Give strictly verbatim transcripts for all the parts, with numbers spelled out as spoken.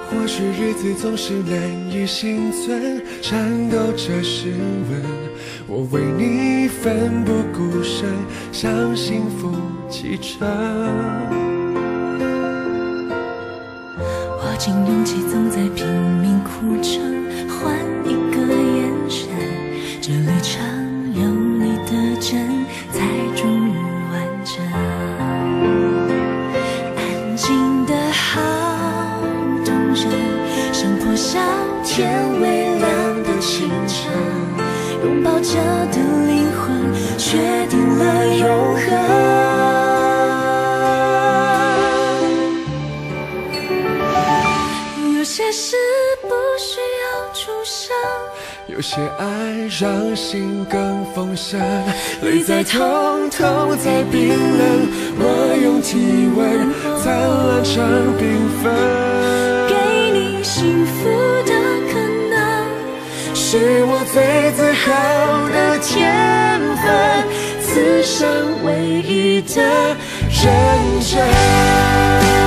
或许日子总是难以幸存，颤抖着失温。我为你奋不顾身，向幸福启程。 握紧勇气，总在拼命哭撑，换一个眼神。这旅程有你的真，才终于完整。安静的好动人，像破晓天微亮的清晨，拥抱着的灵魂，确定了永恒。有些事不需要出声， 有些爱让心更丰盛，泪在痛，痛在冰冷，我用体温灿烂成缤纷。 给你幸福的可能， 是我最自豪的天分，此生唯一的认真。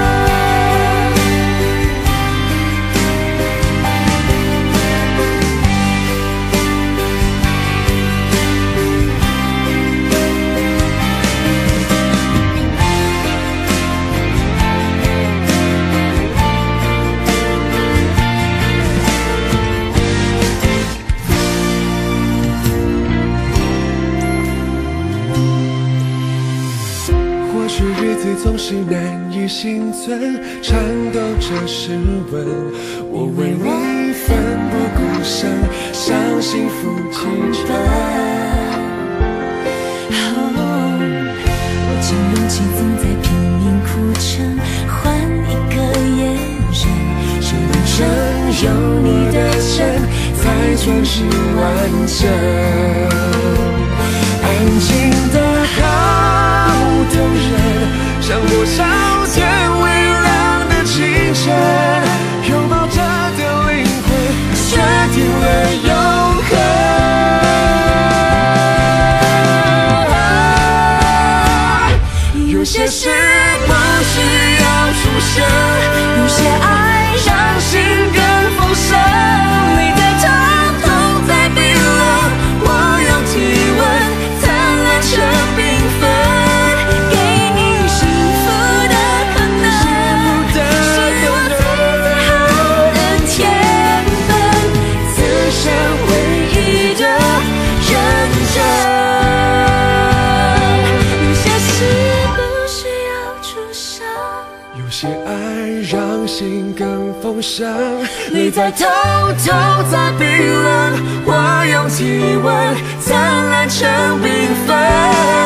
或许日子总是难以幸存，颤抖着失温。我为你奋不顾身，向幸福启程。 握紧勇气，总在拼命哭撑，换一个眼神。这旅程有你的真，才终是完整。 安静的好动人，像破晓天微亮的清晨，拥抱着的灵魂，决定了永恒。有些事不需要出声， 有些爱让心更丰盛，泪在痛，痛在冰冷，我用体温灿烂成缤纷。给你幸福的可能，是我最自豪的天分，此生唯一的认真。有些事不需要出声， 有些爱让心更丰盛， 泪在痛，痛在冰冷，我用体温灿烂成缤纷。